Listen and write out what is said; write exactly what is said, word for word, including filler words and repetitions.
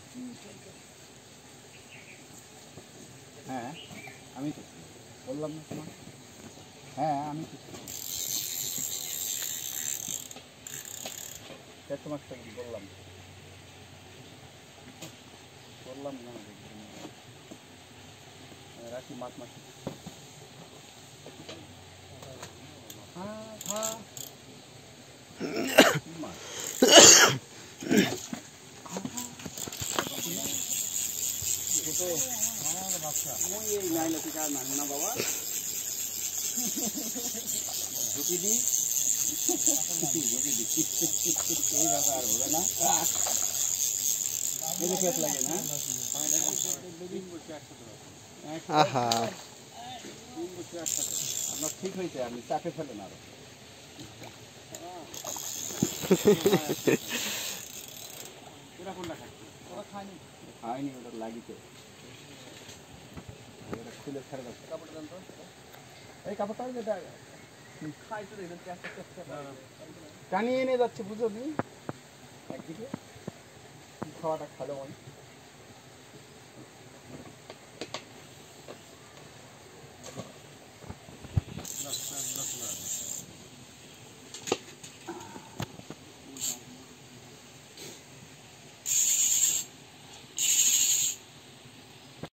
হ্যাঁ আমি তো বললাম না তোমার। হ্যাঁ আমি তো তোমার সাথে বললাম বললাম না রাখি মাছ মাছ। হ্যাঁ হ্যাঁ না বাবা ঝুঁকি দি ঝুঁকি দি এই ব্যাপার আর হবে না। খেত লাগে না আপনার ঠিক হয়েছে আপনি চাপে ফেলেন আরো খায়নি ওটা লাগিতে খুলে ছেড়ে দাও কাপড়টা দেন তো এই কাপড়টা যেটা টানিয়ে এনে যাচ্ছে বুঝো নি একদিকে খাওয়াটা খালো হয়